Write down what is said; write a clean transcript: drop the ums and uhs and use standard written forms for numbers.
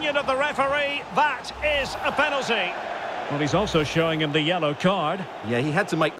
opinion of the referee, that is a penalty. Well, he's also showing him the yellow card. Yeah, he had to make